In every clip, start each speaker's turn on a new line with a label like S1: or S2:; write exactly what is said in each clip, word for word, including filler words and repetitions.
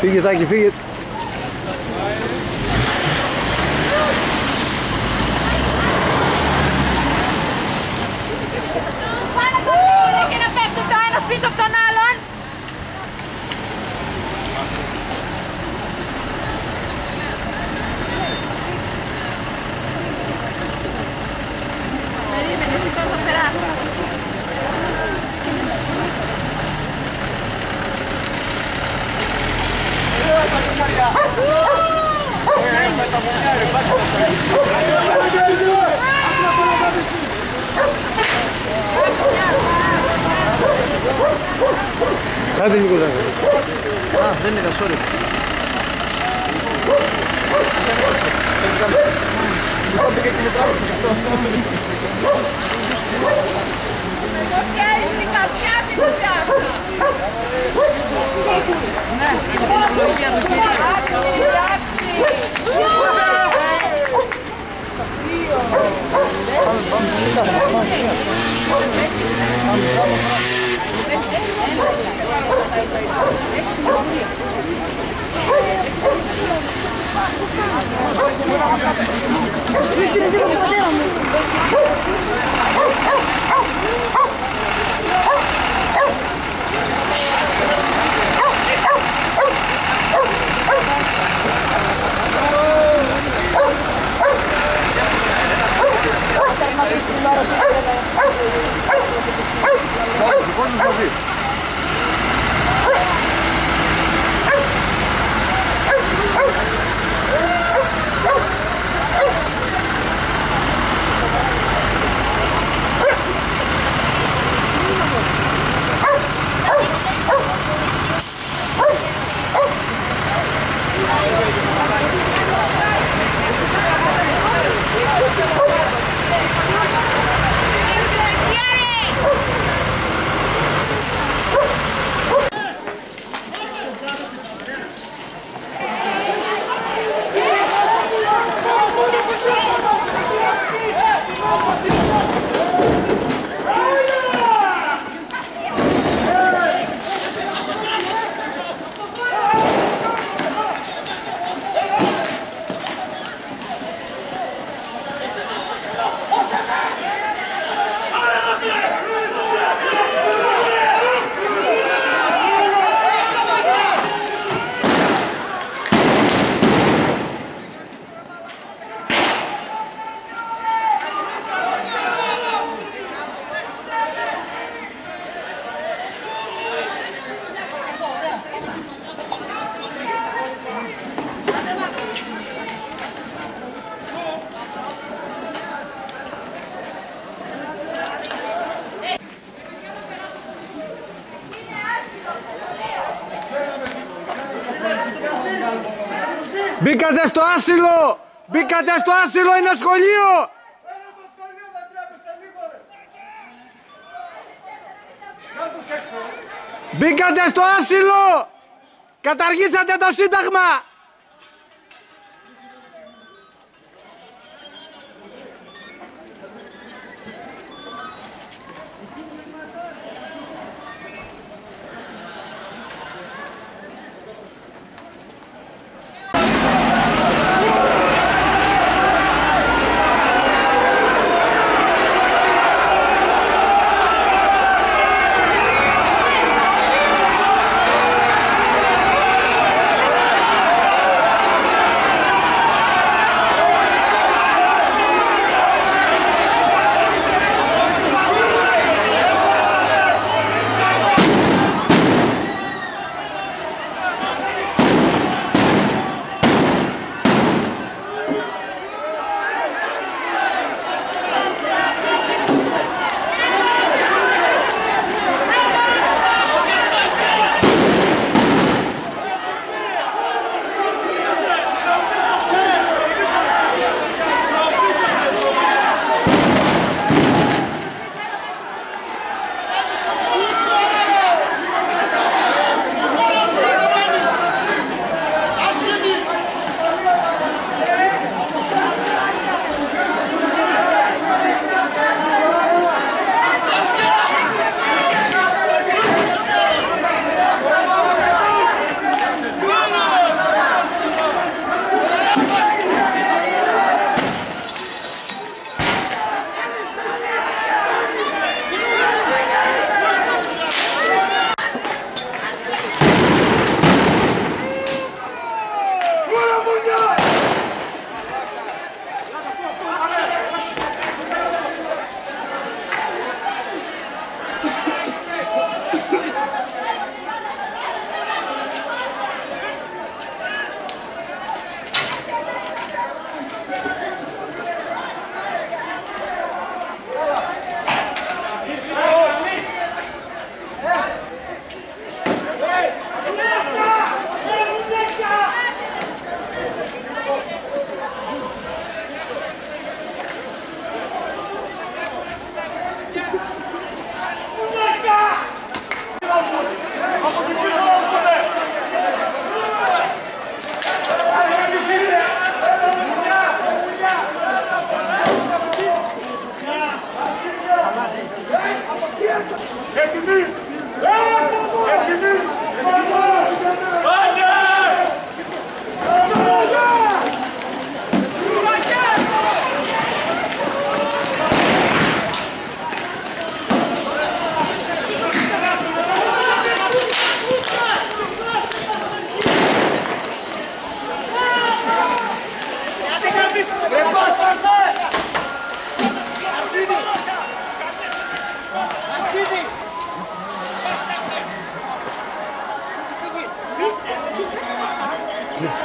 S1: Φύγε Τάκη, φύγε.
S2: Πάνε το τρίγωνο και να πέφτουν το ένας πίσω από τον άλλον. Περίμενε, εσύ τώρα θα περάσει.
S1: Κάτσε λίγο Τάκη.
S3: Α, δεν είδα, sorry.
S2: Το χέρι στην καρδιά την πιάσα.
S3: Ναι, στην ευλογία του κύριου.
S1: Μπήκατε στο άσυλο! Μπήκατε στο άσυλο, είναι σχολείο! Μπήκατε στο άσυλο! Καταργήσατε το Σύνταγμα! έτσι.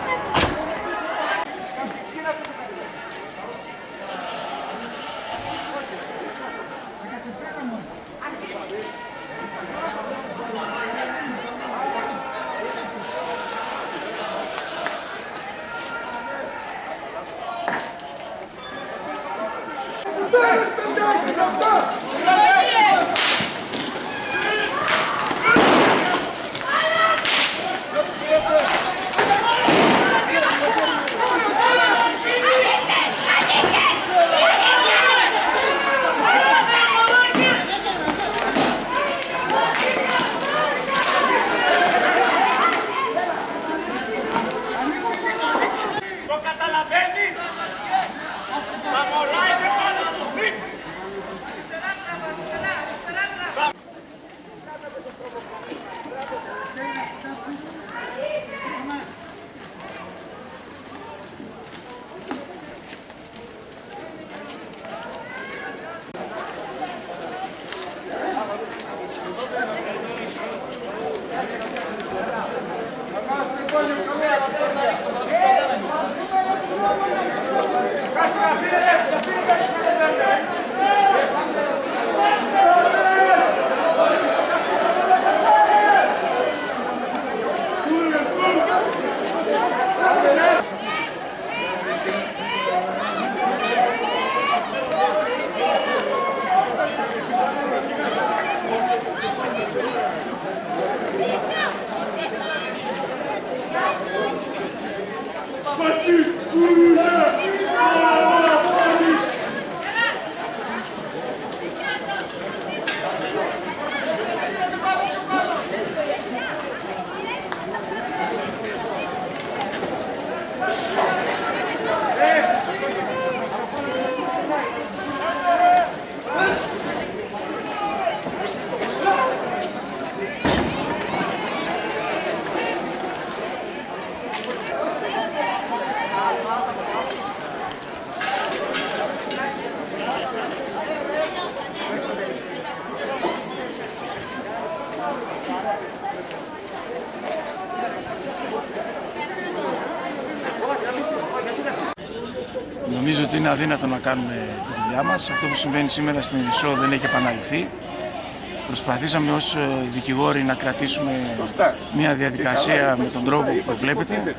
S4: Νομίζω ότι είναι αδύνατο να κάνουμε τη δουλειά μας. Αυτό που συμβαίνει σήμερα στην Ιρισό δεν έχει επαναληφθεί. Προσπαθήσαμε ως δικηγόροι να κρατήσουμε μια διαδικασία με τον τρόπο που προβλέπεται.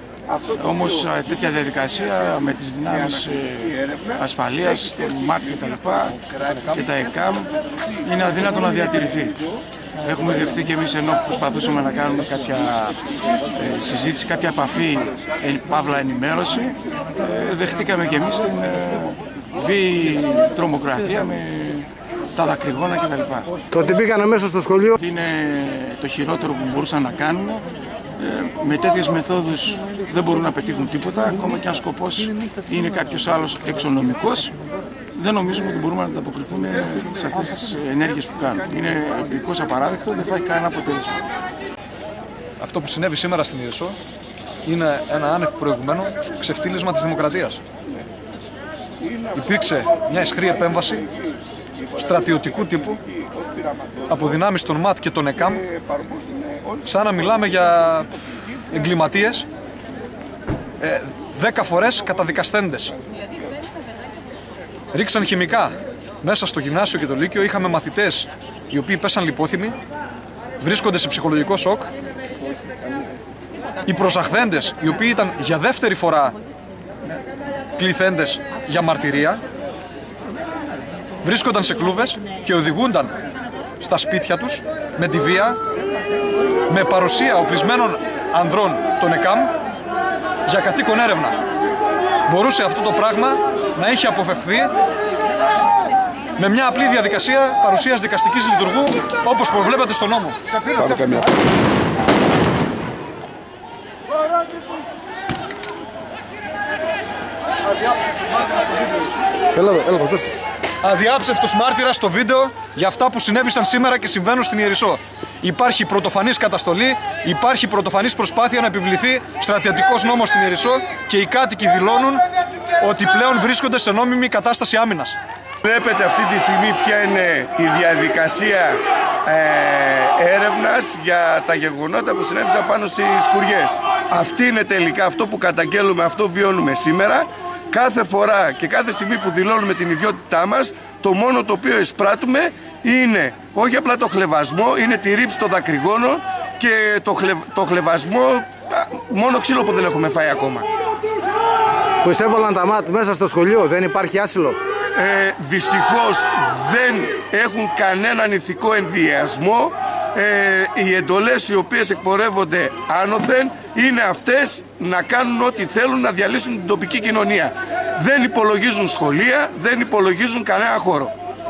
S4: Όμως τέτοια διαδικασία με τις δυνάμεις ασφαλείας, το ΜΑΤ και τα λοιπά και τα ΕΚΑΜ είναι αδύνατο να διατηρηθεί. Έχουμε δεχτεί και εμείς, ενώ προσπαθούσαμε να κάνουμε κάποια ε, συζήτηση, κάποια επαφή, ε, παύλα ενημέρωση, ε, δεχτήκαμε και εμείς την ε, βίαιη τρομοκρατία με τα δακρυγόνα κτλ.
S1: Το ότι μπήκανε μέσα στο σχολείο
S4: είναι το χειρότερο που μπορούσαν να κάνουν. Ε, με τέτοιες μεθόδους δεν μπορούν να πετύχουν τίποτα, ακόμα και αν σκοπός είναι κάποιος άλλος εξονομικός. Δεν νομίζουμε ότι μπορούμε να ανταποκριθούμε σε αυτές τις ενέργειες που κάνουν. Είναι επικώς απαράδεκτο, δεν θα έχει κανένα αποτέλεσμα.
S5: Αυτό που συνέβη σήμερα στην Ιρισό είναι ένα άνευ προηγουμένου ξεφτύλισμα της δημοκρατίας. Υπήρξε μια αισχρή επέμβαση στρατιωτικού τύπου από δυνάμεις των ΜΑΤ και των ΕΚΑΜ, σαν να μιλάμε για εγκληματίες, ε, δέκα φορές καταδικαστέντες. Ρίξαν χημικά μέσα στο γυμνάσιο και το λύκειο. Είχαμε μαθητές οι οποίοι πέσαν λιπόθυμοι, βρίσκονται σε ψυχολογικό σοκ. Οι προσαχθέντες, οι οποίοι ήταν για δεύτερη φορά κληθέντες για μαρτυρία, βρίσκονταν σε κλούβες και οδηγούνταν στα σπίτια τους με τη βία, με παρουσία οπλισμένων ανδρών των ΕΚΑΜ για κατοίκον έρευνα. Μπορούσε αυτό το πράγμα να είχε αποφευχθεί με μια απλή διαδικασία παρουσίας δικαστικής λειτουργού, όπως προβλέπεται στον νόμο. Αδιάψευτος μάρτυρας στο βίντεο για αυτά που συνέβησαν σήμερα και συμβαίνουν στην Ιρισό. Υπάρχει πρωτοφανής καταστολή, υπάρχει πρωτοφανής προσπάθεια να επιβληθεί στρατιωτικός νόμος στην Ιρισό και οι κάτοικοι δηλώνουν ότι πλέον βρίσκονται σε νόμιμη κατάσταση άμυνας.
S6: Βλέπετε αυτή τη στιγμή ποια είναι η διαδικασία ε, έρευνας για τα γεγονότα που συνέβησαν πάνω στις σκουριές. Αυτή είναι τελικά αυτό που καταγγέλουμε, αυτό βιώνουμε σήμερα. Κάθε φορά και κάθε στιγμή που δηλώνουμε την ιδιότητά μας, το μόνο το οποίο εισπράττουμε είναι όχι απλά το χλευασμό, είναι τη ρήψη των δακρυγόνων και το, χλε, το χλευασμό, μόνο ξύλο που δεν έχουμε φάει ακόμα.
S1: Που εισέβαλαν τα ΜΑΤ μέσα στο σχολείο, δεν υπάρχει άσυλο.
S6: Ε, δυστυχώς δεν έχουν κανέναν ηθικό ενδιασμό. Ε, οι εντολές οι οποίες εκπορεύονται άνωθεν είναι αυτές να κάνουν ό,τι θέλουν, να διαλύσουν την τοπική κοινωνία. Δεν υπολογίζουν σχολεία, δεν υπολογίζουν κανένα χώρο.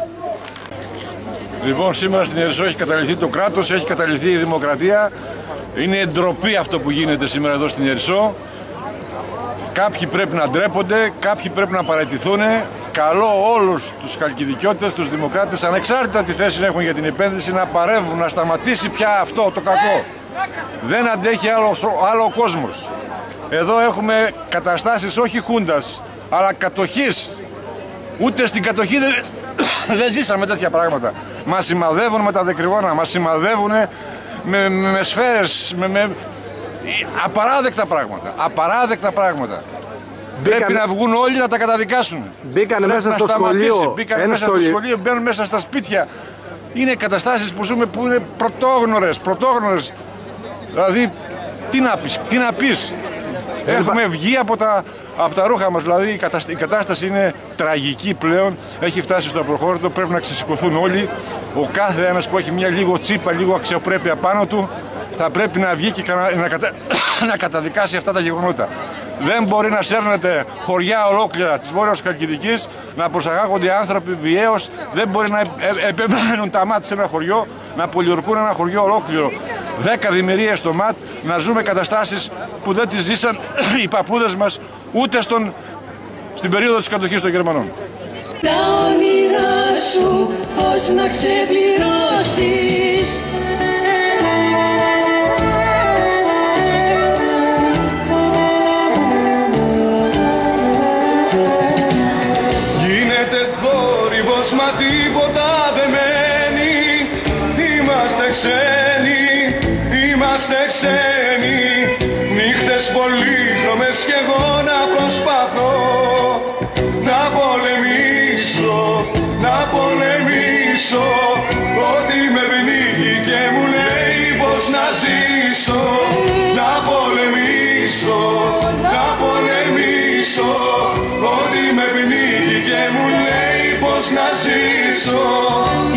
S7: Λοιπόν, σήμερα στην Ιερισσό έχει καταληθεί το κράτος, έχει καταληθεί η δημοκρατία. Είναι ντροπή αυτό που γίνεται σήμερα εδώ στην Ιερισσό. Κάποιοι πρέπει να ντρέπονται, κάποιοι πρέπει να παραιτηθούν. Καλώ όλους τους χαλκιδικιώτες, τους δημοκράτες, ανεξάρτητα τι θέση έχουν για την επένδυση, να παρεύουν, να σταματήσει πια αυτό το κακό. Δεν αντέχει άλλο, άλλο ο κόσμος. Εδώ έχουμε καταστάσεις όχι χούντας, αλλά κατοχής. Ούτε στην κατοχή δεν, δεν ζήσαμε τέτοια πράγματα. Μας σημαδεύουν με τα δακρυγόνα, μας σημαδεύουν με, με, με σφαίρες, με, με απαράδεκτα πράγματα. Απαράδεκτα πράγματα. Μπήκαν... Πρέπει να βγουν όλοι να τα καταδικάσουν.
S1: Μπήκανε μέσα στο σχολείο.
S7: Μπήκανε μέσα στο σχολείο, μπαίνουν μέσα στα σπίτια. Είναι καταστάσεις που ζούμε που είναι πρωτόγνωρες, πρωτόγνωρες. Δηλαδή, τι να πεις, τι να πεις. Έχουμε βγει από τα, από τα ρούχα μας, δηλαδή η κατάσταση, η κατάσταση είναι τραγική πλέον. Έχει φτάσει στο απροχώρητο, πρέπει να ξεσηκωθούν όλοι. Ο κάθε ένας που έχει μια λίγο τσίπα, λίγο αξιοπρέπεια πάνω του, θα πρέπει να βγει και να, να, κατα... να καταδικάσει αυτά τα γεγονότα. Δεν μπορεί να σέρνεται χωριά ολόκληρα της Βόρειας Χαλκιδικής, να προσαγάγονται άνθρωποι βιαίως, δεν μπορεί να επεμβαίνουν τα ΜΑΤ σε ένα χωριό, να πολιορκούν ένα χωριό ολόκληρο. Δέκα δημιουργίες στο ΜΑΤ, να ζούμε καταστάσεις που δεν τις ζήσαν οι παππούδες μας ούτε στον, στην περίοδο της κατοχής των Γερμανών.
S8: Τα όνειρά σου πώς να ξεπληρώσεις.
S9: Μα τίποτα δεν μένει. Είμαστε ξένοι, είμαστε ξένοι. Νύχτες πολύχρωμες κι εγώ να προσπαθώ να πολεμήσω, να πολεμήσω. Ότι με πνίγει και μου λέει πως να ζήσω. Να πολεμήσω, να πολεμήσω. Ότι με πνίγει και μου λέει πως να ζήσω.